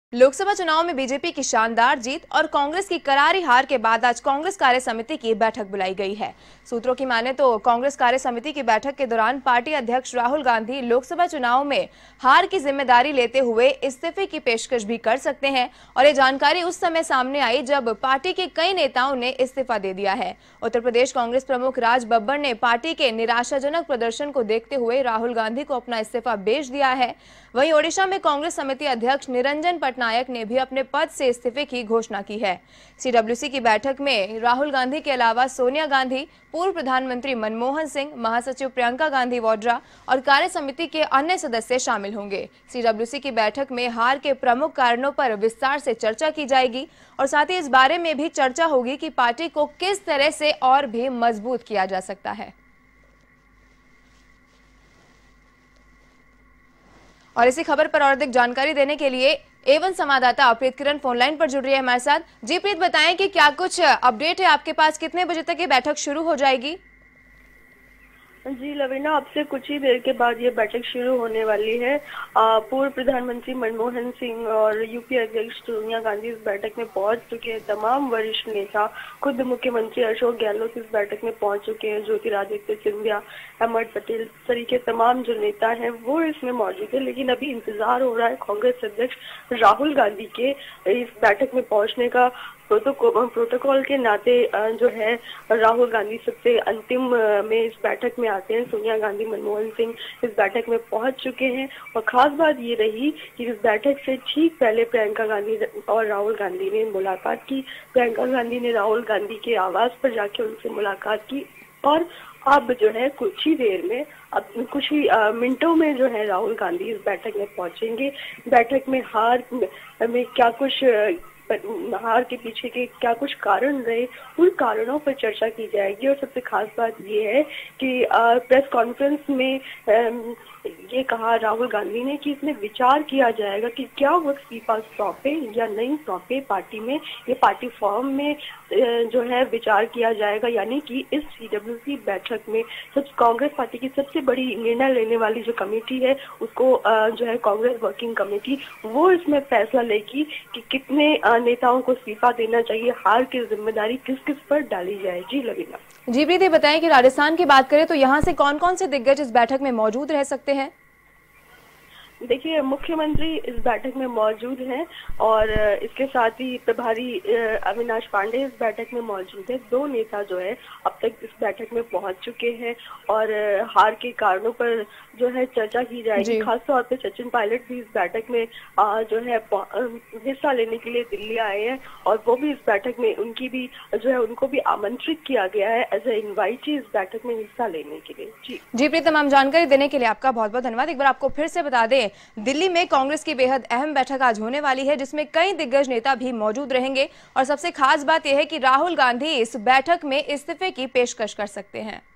लोकसभा चुनाव में बीजेपी की शानदार जीत और कांग्रेस की करारी हार के बाद आज कांग्रेस कार्य समिति की बैठक बुलाई गई है। सूत्रों की माने तो कांग्रेस कार्य समिति की बैठक के दौरान पार्टी अध्यक्ष राहुल गांधी लोकसभा चुनाव में हार की जिम्मेदारी लेते हुए इस्तीफे की पेशकश भी कर सकते हैं और ये जानकारी उस समय सामने आई जब पार्टी के कई नेताओं ने इस्तीफा दे दिया है। उत्तर प्रदेश कांग्रेस प्रमुख राज बब्बर ने पार्टी के निराशाजनक प्रदर्शन को देखते हुए राहुल गांधी को अपना इस्तीफा भेज दिया है। वहीं ओडिशा में कांग्रेस समिति अध्यक्ष निरंजन पटनायक ने भी अपने पद से इस्तीफे की घोषणा की है। सीडब्ल्यूसी की बैठक में राहुल गांधी के अलावा सोनिया गांधी, पूर्व प्रधानमंत्री मनमोहन सिंह, महासचिव प्रियंका गांधी वाड्रा और कार्य समिति के अन्य सदस्य शामिल होंगे। सीडब्ल्यूसी की बैठक में हार के प्रमुख कारणों पर विस्तार से चर्चा की जाएगी और साथ ही इस बारे में भी चर्चा होगी कि पार्टी को किस तरह से और भी मजबूत किया जा सकता है। और इसी खबर पर और अधिक जानकारी देने के लिए A1 संवाददाता प्रीत किरण फोनलाइन पर जुड़ रही है हमारे साथ। जी प्रीत, बताएं कि क्या कुछ अपडेट है आपके पास, कितने बजे तक ये बैठक शुरू हो जाएगी? जी लवीना, अब से कुछ ही देर के बाद ये बैठक शुरू होने वाली है। पूर्व प्रधानमंत्री मनमोहन सिंह और यूपी अध्यक्ष सोनिया गांधी इस बैठक में पहुंच चुके हैं। तमाम वरिष्ठ नेता, खुद मुख्यमंत्री अशोक गहलोत इस बैठक में पहुंच चुके हैं। ज्योतिरादित्य सिंधिया, अहमद पटेल तरीके तमाम जो नेता हैं वो इसमें मौजूद है। लेकिन अभी इंतजार हो रहा है कांग्रेस अध्यक्ष राहुल गांधी के इस बैठक में पहुंचने का। प्रोटोकॉल के नाते जो है राहुल गांधी सबसे अंतिम में इस बैठक में आते हैं। सोनिया गांधी, मनमोहन सिंह इस बैठक में पहुंच चुके हैं और खास बात ये रही कि इस बैठक से ठीक पहले प्रियंका गांधी और राहुल गांधी ने मुलाकात की। प्रियंका गांधी ने राहुल गांधी के आवास पर जाके उनसे मुलाकात की और अब जो है कुछ ही देर में, अब कुछ ही मिनटों में जो है राहुल गांधी इस बैठक में पहुंचेंगे। बैठक में हार में क्या कुछ, हार के पीछे के क्या कुछ कारण रहे, उन कारणों पर चर्चा की जाएगी। और सबसे खास बात ये है कि प्रेस कॉन्फ्रेंस में ये कहा राहुल गांधी ने कि इसमें विचार किया जाएगा कि क्या वो इस्तीफा सौंपे या नहीं सौंपे पार्टी में। ये पार्टी फॉर्म में जो है विचार किया जाएगा, यानी कि इस सीडब्ल्यूसी बैठक में कांग्रेस पार्टी की सबसे बड़ी निर्णय लेने वाली जो कमेटी है उसको जो है कांग्रेस वर्किंग कमेटी, वो इसमें फैसला लेगी कि कितने नेताओं को इस्तीफा देना चाहिए, हार की जिम्मेदारी किस किस पर डाली जाए। जी लवीना। जी प्रीति, बताएं कि राजस्थान की बात करें तो यहाँ से कौन कौन से दिग्गज इस बैठक में मौजूद रह सकते हैं? देखिए, मुख्यमंत्री इस बैठक में मौजूद हैं और इसके साथ ही प्रभारी अविनाश पांडे इस बैठक में मौजूद है। दो नेता जो है अब तक इस बैठक में पहुंच चुके हैं और हार के कारणों पर जो है चर्चा की जाएगी। खासतौर पे सचिन पायलट भी इस बैठक में जो है हिस्सा लेने के लिए दिल्ली आए हैं और वो भी इस बैठक में, उनकी भी जो है उनको भी आमंत्रित किया गया है एज ए इनवाइटी इस बैठक में हिस्सा लेने के लिए। जी प्रीत, तमाम जानकारी देने के लिए आपका बहुत बहुत धन्यवाद। एक बार आपको फिर से बता दें, दिल्ली में कांग्रेस की बेहद अहम बैठक आज होने वाली है जिसमें कई दिग्गज नेता भी मौजूद रहेंगे और सबसे खास बात यह है कि राहुल गांधी इस बैठक में इस्तीफे की पेशकश कर सकते हैं।